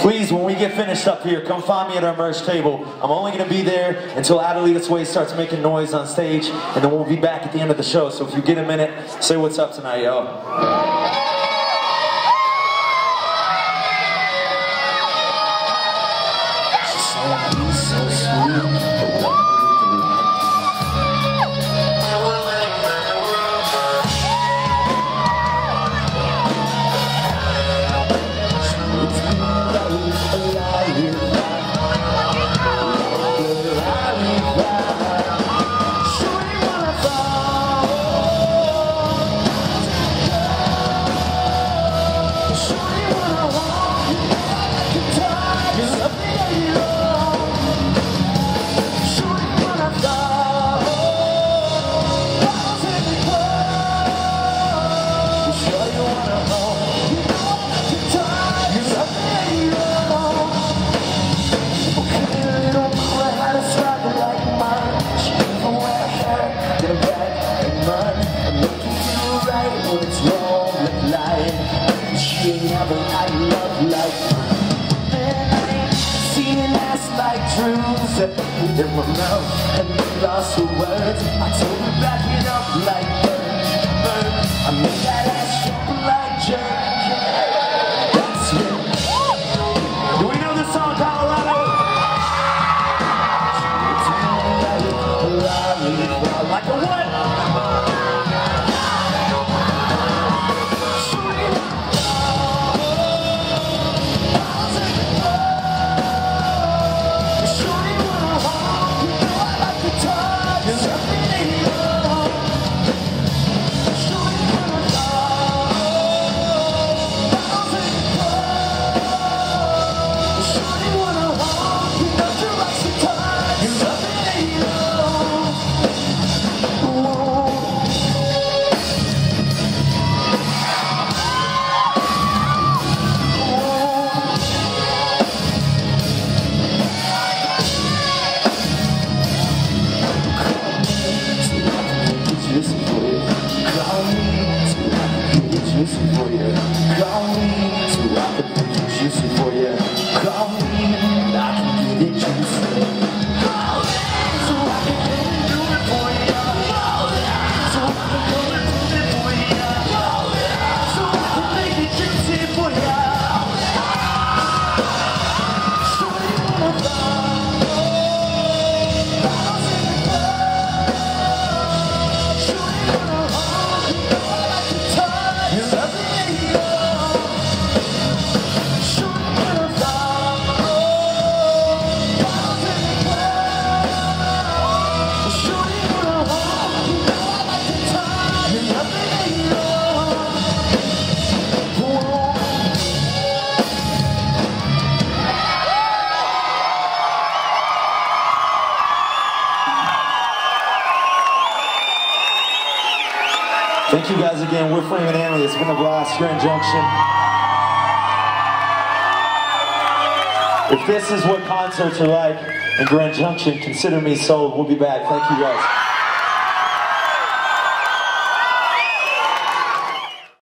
Please, when we get finished up here, come find me at our merch table. I'm only going to be there until Adelitas Way starts making noise on stage, and then we'll be back at the end of the show. So if you get a minute, say what's up tonight, yo. So sweet. In my mouth and I lost the words. I told her back it up like burn. I made that ass jump like jerk. That's it. Do we know this song, Colorado? Like a what? Thank you guys again. We're Frame and Hanley. It's been a blast here in Junction. If this is what concerts are like in Grand Junction, consider me sold. We'll be back. Thank you guys.